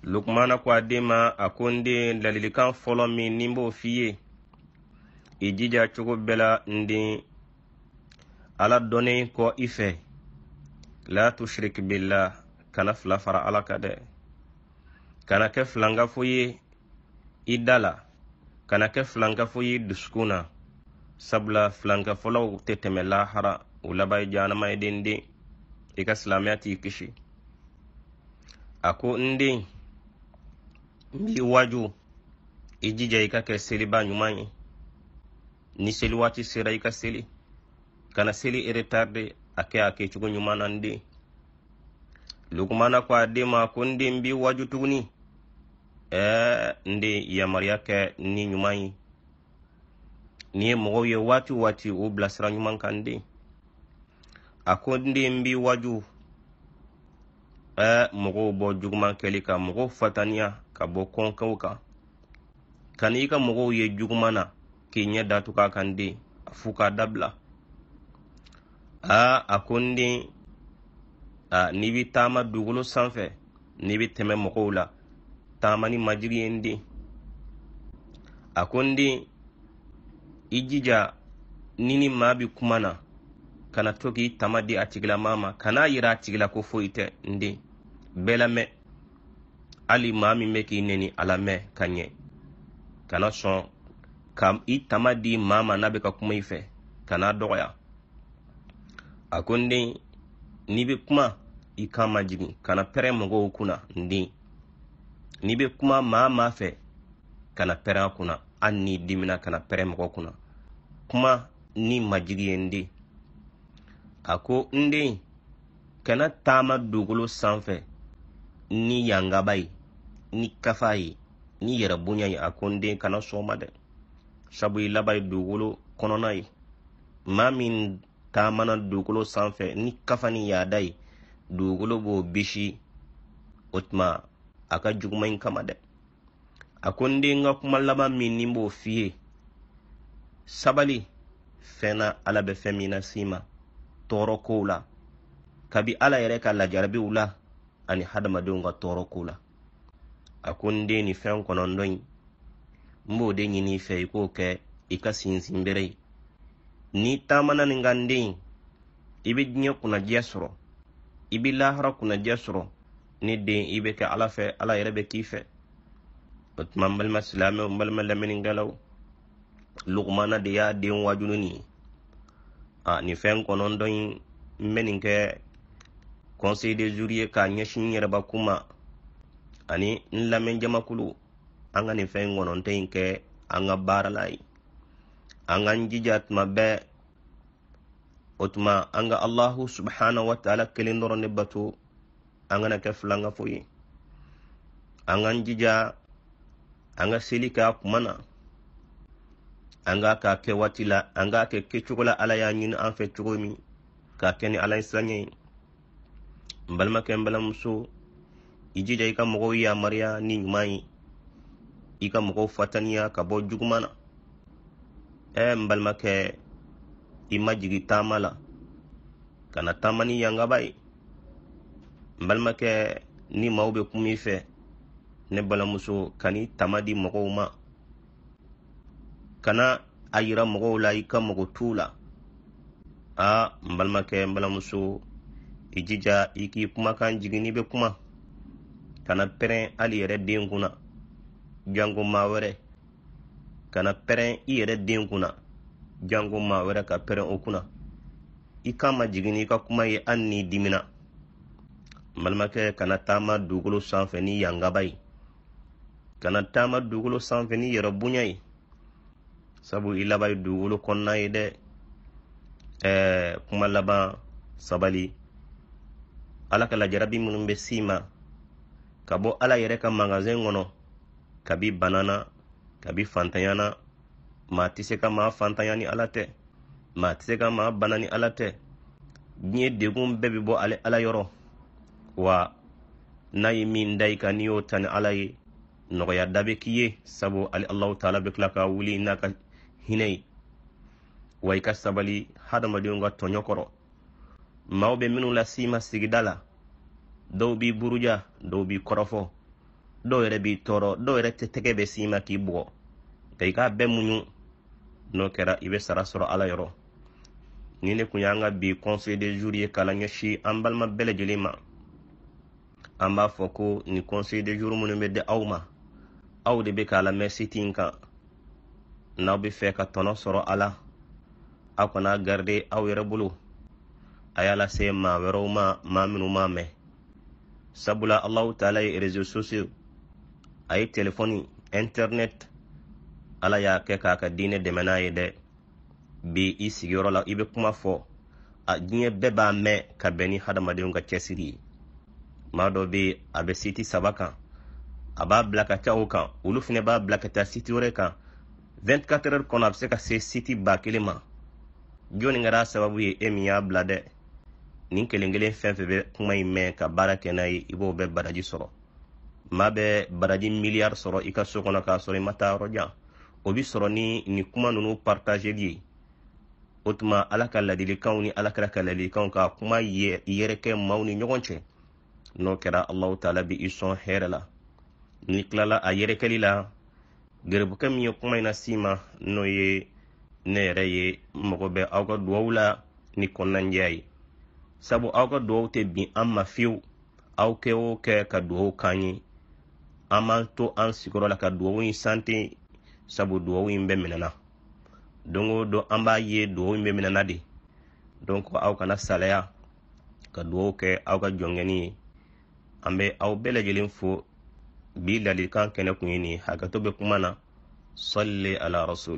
Lukmana kwa dema akunde lalilikan folo min nimbo fiye ijija chugo bela ndi ala done ko ife la tushrik billah kana fla fara ala kade kana ke flanga foye idala kana ke flanga foye duskuna sabla flanga folo teteme lahara ulabay janama edende ika islamiyati kishi ako ndi mbi waju ijija ika ke seliba nyumanyi ni seli wati sera ika seli kana seli retarde ake chugo nyumana ndi Lukmana kwa dema kundi mbi waju tugni ndi ya mariake ni nyumanyi ni mogo ye wati u blasra nyuman kandi akundi mbi waju mogo bo jugman kelika mogo fatania ka bo konkauka kanika mogo ye jugmana kinya datuka kandi afuka dabla akundi nibi tama dugulo sanfɛ nibi tɛmɛ mɔgɔw la tamani majiri yendi akundi ijija nini mabi kumana kana toki tamadi atigila mama kana yira atigila ko foite ndi belame ali mami meki neni alame kanye kana son kam itamadi mama nabe ka kuma ife kana doya akundi nibe kuma ikama jigi kana pere mogo kuna ndi nibe kuma ma fe kana pere kuna anni dimina kana pere mogo kuna kuma ni majigi ndi ako ndi kana tama dugulo sanfe ni yangabai ni kafai ni yerabunya yi ako ndi kana soma de sabu ilabai dugulo kononai mamin tamana dugulo sanfɛ ni kafani yadai dugulo bo bishi utma aka jugmain kama de akunde nga kuma laba min nimbo fiye sabali fena ala be femina sima toro kola kabi ala yere ka la jarabi ula ani hadama de nga toro kola akunde ni fen konon doy mbo de nyini fe ko ke ika sinsimbere ni tamana ngande ibe dnya kuna jesro ibe lahara kuna jesro ni de ibe ka ala fe ala yerebe kife mambal maslame mbal malamin ngalaw Lukmana de ya de wajununi ni fen konon don meninke conseil des juriers ka nyashin yerba kuma ani nlamen jamakulu anga ni fen gonon tenke anga baralai angan jijat mabe otma anga Allahu subhanahu wa ta'ala kelindoro ne batu angana ke flanga foyi angan jija anga silika kumana anga ka ke watila anga ke kechugola ala ya nyin an fe chugomi ka keni ala isanye mbalma ke mbalamso ijija ika mogo ya maria ni nyumai ika mogo fatania ka bo jugumana mbalma ke imajigi tamala kana tamani yangabai mbalma ke ni maube kumife ne balamuso kani tamadi mogoma kana ayira mogola ika mogotula mbalma ke balamuso ijija iki kuma kan jigini be kuma kana pere ali yere denguna jango mawere kana pere iyere denkuna jango mawere ka pere okuna ikama jigini ka kuma ye anni dimina malmake kana tama dugulo sanfe ni yangabai kana tama dugulo sanfe ni yere bunyai sabu ilabai dugulo konna yede kuma laba sabali ala kala jarabi munum be sima kabo ala yere ka magazin ngono kabi banana kabi fantayana ma tise ka ma fantayani alate ma tise ka ma banani alate nye degum bebi bo ale ala yoro wa nayi min dai ka niyo tan alaye nogoya dabe kiye sabo ali Allah ta'ala be klaka wuli naka hinay way ka sabali hadama de nga tonyokoro mawbe minu la sima sigidala dow bi buruja dow bi korofo dɔw yɛrɛ b'i tɔɔrɔ dɔw yɛrɛ tɛ tɛgɛ bɛ s'i ma k'i bugɔ nka i k'a bɛɛ muɲu n'o kɛra i bɛ sara sɔrɔ ala yɔrɔ. ni ne kun y'an ka bi conseil de jour ye k'a ɲɛsin an balima bɛɛ lajɛlen ma an b'a fɔ ko ni conseil de jour minnu bɛ di aw ma aw de bɛ k'a lamɛn site in kan n'aw bɛ fɛ ka tɔnɔ sɔrɔ a la aw kana garder aw yɛrɛ bolo a y'a lase maa wɛrɛw ma maa minnu m'a mɛn sabula Allahu taala ye réseaux sociaux a ye téléphone internet ala y'a kɛ k'a ka diinɛ dɛmɛ n'a ye dɛ bi i sigiyɔrɔ la i bɛ kuma fɔ a diɲɛ bɛɛ b'a mɛn ka bɛn ni hadamadenw ka cɛsiri ye maa dɔ bɛ a bɛ site 3 kan a b'a bila ka taa o kan olu fana b'a bila ka taa site wɛrɛ kan 24 heures kɔnɔ a bɛ se ka se site 1000 ma jɔnni kɛra sababu ye e min y'a bila dɛ nin kelen kelen fɛn fɛn bɛ kuma in mɛn ka baara kɛ n'a ye i b'o bɛɛ baraji sɔrɔ maa bɛ baraji miliyari sɔrɔ i ka so kɔnɔ k'a sɔrɔ i ma taa yɔrɔ jan o bi sɔrɔ ni nin kuma ninnu partageli ye o tuma ala ka ladilikanw ni alakira ka ladilikanw ka kuma yɛrɛkɛ maaw ni ɲɔgɔn cɛ n'o kɛra Allahu taala bi i sɔn hɛrɛ la ni tilala a yɛrɛkɛli la gɛrɛbukɛ min ye kuma in na s'i ma n'o ye ne yɛrɛ ye mɔgɔ bɛ aw ka duwawu la ni kɔnɔnajɛya ye sabu aw ka duwawu tɛ bin an ma fiyewu aw kɛ o kɛ ka duwawu k'an ye an m'an to an sigiyɔrɔ la ka duwawu in sante sabu duwawu in bɛ minɛna don o don an b'a ye duwawu in bɛ minɛna de donc aw kana salaya ka duwawu kɛ aw ka jɔnkɛni ye an bɛ aw bɛɛ lajɛlen fo bi ladilikan kɛnɛ kun ye nin hakɛto bɛ kuma na salli ala rasul